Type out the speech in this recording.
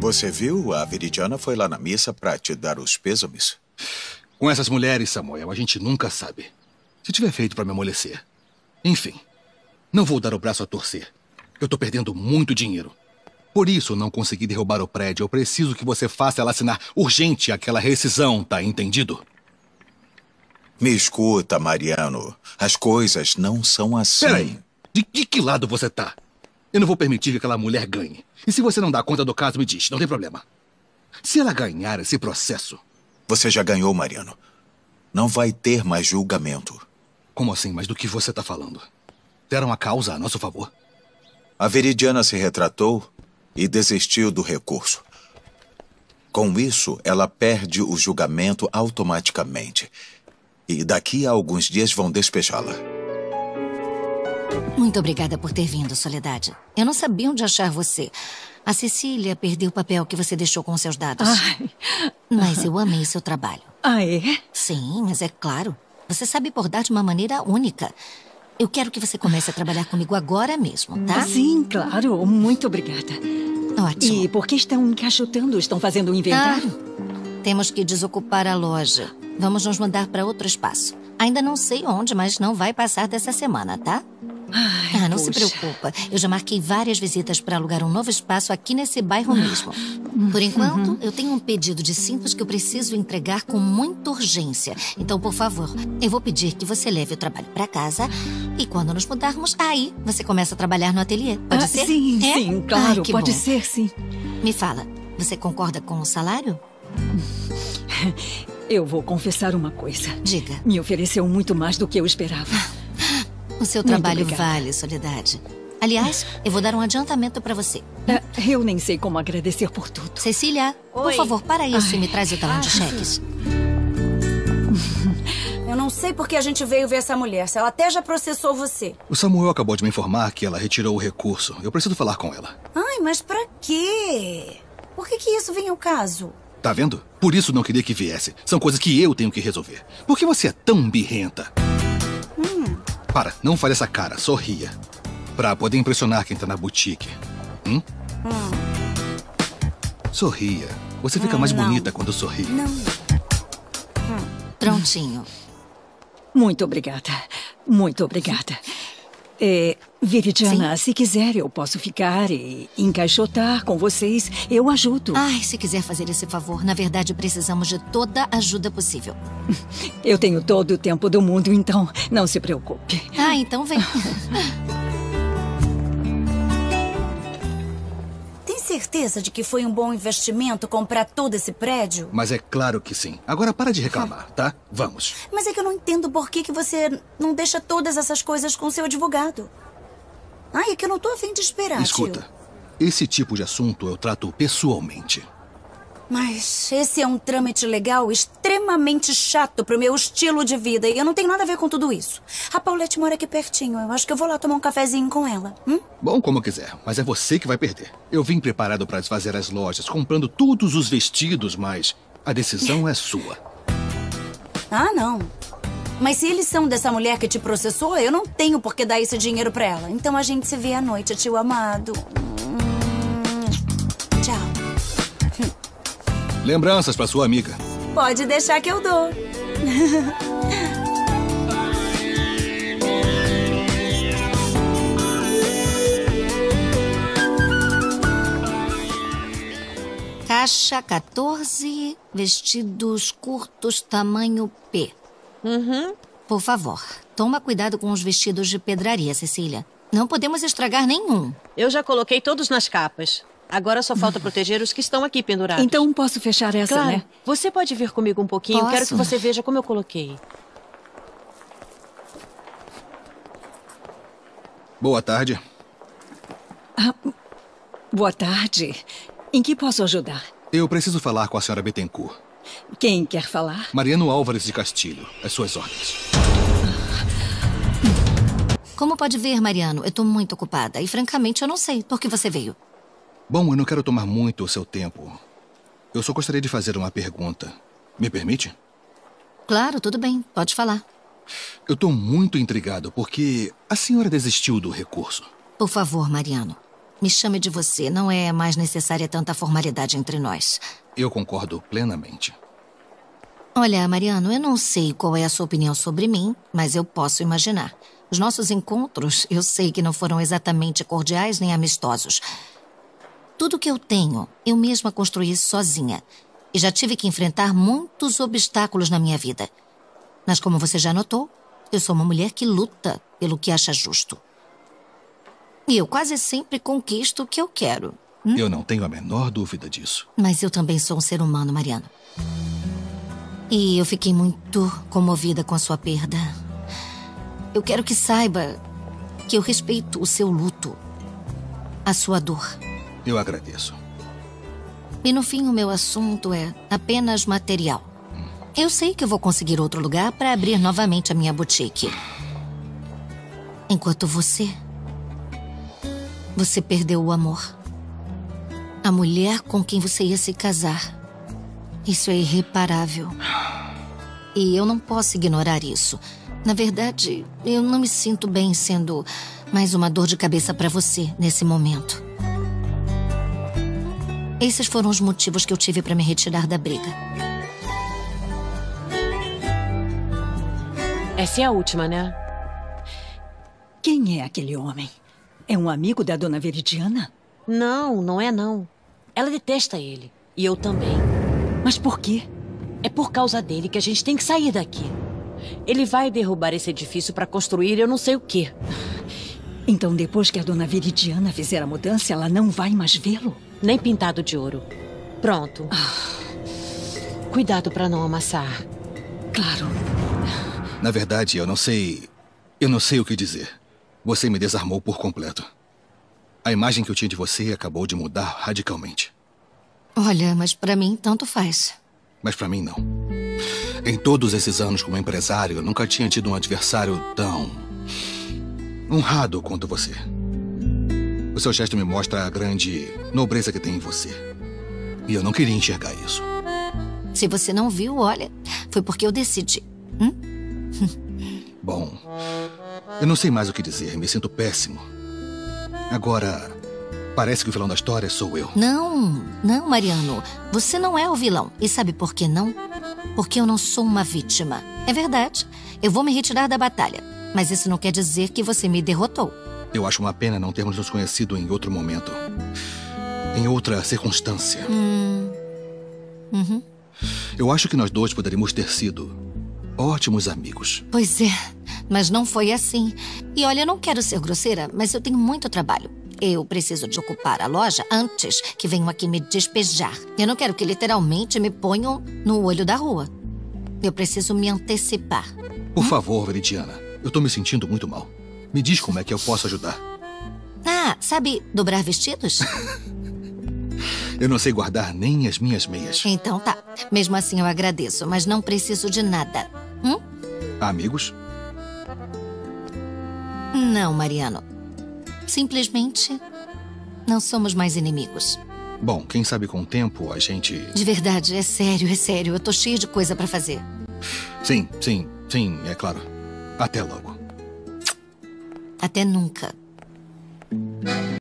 Você viu? A Veridiana foi lá na missa pra te dar os pêsames. Com essas mulheres, Samuel, a gente nunca sabe. Se tiver feito pra me amolecer. Enfim, não vou dar o braço a torcer. Eu tô perdendo muito dinheiro. Por isso não consegui derrubar o prédio. Eu preciso que você faça ela assinar urgente aquela rescisão, tá entendido? Me escuta, Mariano. As coisas não são assim. Peraí, de que lado você tá? Eu não vou permitir que aquela mulher ganhe. E se você não dá conta do caso, me diz, não tem problema. Se ela ganhar esse processo... Você já ganhou, Mariano. Não vai ter mais julgamento. Como assim? Mas do que você tá falando? Deram a causa a nosso favor? A Veridiana se retratou e desistiu do recurso. Com isso, ela perde o julgamento automaticamente. E daqui a alguns dias vão despejá-la. Muito obrigada por ter vindo, Soledade. Eu não sabia onde achar você. A Cecília perdeu o papel que você deixou com seus dados. Ai. Mas eu amei seu trabalho. Ah, é? Sim, mas é claro. Você sabe bordar de uma maneira única. Eu quero que você comece a trabalhar comigo agora mesmo, tá? Sim, claro. Muito obrigada. Ótimo. E por que estão encaixotando? Estão fazendo um inventário? Temos que desocupar a loja. Vamos nos mudar para outro espaço. Ainda não sei onde, mas não vai passar dessa semana, tá? Ai, não poxa. se preocupa. Eu já marquei várias visitas para alugar um novo espaço aqui nesse bairro mesmo. Por enquanto, eu tenho um pedido de cintos que eu preciso entregar com muita urgência. Então, por favor, eu vou pedir que você leve o trabalho para casa e quando nos mudarmos, aí você começa a trabalhar no ateliê. Pode ser? Sim, É? sim, claro. Ai, que pode bom. ser, sim. Me fala, você concorda com o salário? Eu vou confessar uma coisa. Diga. Me ofereceu muito mais do que eu esperava. O seu Muito trabalho obrigada. vale, Soledade. Aliás, eu vou dar um adiantamento para você. Eu nem sei como agradecer por tudo. Cecília, por Oi. favor, para isso e me traz o talão de cheques. Eu não sei por que a gente veio ver essa mulher, se ela até já processou você. O Samuel acabou de me informar que ela retirou o recurso. Eu preciso falar com ela. Ai, mas pra quê? Por que isso vem ao caso? Tá vendo? Por isso não queria que viesse. São coisas que eu tenho que resolver. Por que você é tão birrenta? Para, não fale essa cara, sorria. Pra poder impressionar quem tá na boutique. Sorria. Você fica mais não. bonita quando sorri. Não. Prontinho. Muito obrigada. Muito obrigada. Veridiana, se quiser, eu posso ficar e encaixotar com vocês. Eu ajudo. Ai, se quiser fazer esse favor, na verdade precisamos de toda a ajuda possível. Eu tenho todo o tempo do mundo, então não se preocupe. Ah, então vem. Tem certeza de que foi um bom investimento comprar todo esse prédio? Mas é claro que sim. Agora para de reclamar, tá? Vamos. Mas é que eu não entendo por que você não deixa todas essas coisas com seu advogado. Ai, é que eu não tô a fim de esperar, Escuta, tio. esse tipo de assunto eu trato pessoalmente. Mas esse é um trâmite legal extremamente chato pro meu estilo de vida e eu não tenho nada a ver com tudo isso. A Paulette mora aqui pertinho. Eu acho que eu vou lá tomar um cafezinho com ela. Bom, como quiser, mas é você que vai perder. Eu vim preparado para esvaziar as lojas, comprando todos os vestidos, mas a decisão é sua. Ah, não. Mas se eles são dessa mulher que te processou, eu não tenho por que dar esse dinheiro pra ela. Então a gente se vê à noite, tio amado. Tchau. Lembranças para sua amiga. Pode deixar que eu dou. Caixa 14, vestidos curtos tamanho P. Por favor, toma cuidado com os vestidos de pedraria, Cecília. Não podemos estragar nenhum. Eu já coloquei todos nas capas. Agora só falta proteger os que estão aqui pendurados. Então posso fechar essa, claro. né? Você pode vir comigo um pouquinho? Posso? Quero que você veja como eu coloquei. Boa tarde. Boa tarde. Em que posso ajudar? Eu preciso falar com a senhora Bittencourt. Quem quer falar? Mariano Álvares de Castilho. As suas ordens. Como pode ver, Mariano, eu tô muito ocupada e, francamente, eu não sei por que você veio. Bom, eu não quero tomar muito o seu tempo. Eu só gostaria de fazer uma pergunta. Me permite? Claro, tudo bem. Pode falar. Eu tô muito intrigado porque a senhora desistiu do recurso. Por favor, Mariano. me chame de você. Não é mais necessária tanta formalidade entre nós. Eu concordo plenamente. Olha, Mariano, eu não sei qual é a sua opinião sobre mim, mas eu posso imaginar. Os nossos encontros, eu sei que não foram exatamente cordiais nem amistosos. Tudo que eu tenho, eu mesma construí sozinha. E já tive que enfrentar muitos obstáculos na minha vida. Mas como você já notou, eu sou uma mulher que luta pelo que acha justo. E eu quase sempre conquisto o que eu quero. Eu não tenho a menor dúvida disso. Mas eu também sou um ser humano, Mariano. E eu fiquei muito comovida com a sua perda. Eu quero que saiba que eu respeito o seu luto, a sua dor. Eu agradeço. E no fim, o meu assunto é apenas material. Eu sei que eu vou conseguir outro lugar para abrir novamente a minha boutique. Enquanto você perdeu o amor. A mulher com quem você ia se casar. Isso é irreparável. E eu não posso ignorar isso. Na verdade, eu não me sinto bem sendo mais uma dor de cabeça para você nesse momento. Esses foram os motivos que eu tive para me retirar da briga. Essa é a última, né? Quem é aquele homem? É um amigo da dona Veridiana? Não, não é não. Ela detesta ele. E eu também. Mas por quê? É por causa dele que a gente tem que sair daqui. Ele vai derrubar esse edifício para construir eu não sei o quê. Então, depois que a dona Veridiana fizer a mudança, ela não vai mais vê-lo? Nem pintado de ouro. Pronto. Cuidado para não amassar. Claro. Na verdade, eu não sei o que dizer. Você me desarmou por completo. A imagem que eu tinha de você acabou de mudar radicalmente. Olha, mas para mim tanto faz. Mas para mim não. Em todos esses anos como empresário, eu nunca tinha tido um adversário tão honrado quanto você. O seu gesto me mostra a grande nobreza que tem em você. E eu não queria enxergar isso. Se você não viu, olha, foi porque eu decidi. Bom, eu não sei mais o que dizer. Me sinto péssimo. Agora, parece que o vilão da história sou eu. Não, Mariano. Você não é o vilão. E sabe por que não? Porque eu não sou uma vítima. É verdade. Eu vou me retirar da batalha. Mas isso não quer dizer que você me derrotou. Eu acho uma pena não termos nos conhecido em outro momento. Em outra circunstância. Eu acho que nós dois poderíamos ter sido ótimos amigos. Pois é, mas não foi assim. E olha, eu não quero ser grosseira, mas eu tenho muito trabalho. Eu preciso de ocupar a loja antes que venham aqui me despejar. Eu não quero que literalmente me ponham no olho da rua. Eu preciso me antecipar. Por favor, Veridiana. Eu tô me sentindo muito mal. Me diz como é que eu posso ajudar. Ah, sabe dobrar vestidos? Eu não sei guardar nem as minhas meias. Então tá. Mesmo assim eu agradeço, mas não preciso de nada. Amigos? Não, Mariano. Simplesmente não somos mais inimigos. Bom, quem sabe com o tempo a gente... De verdade, é sério. Eu tô cheia de coisa pra fazer. Sim, é claro. Até logo. Até nunca.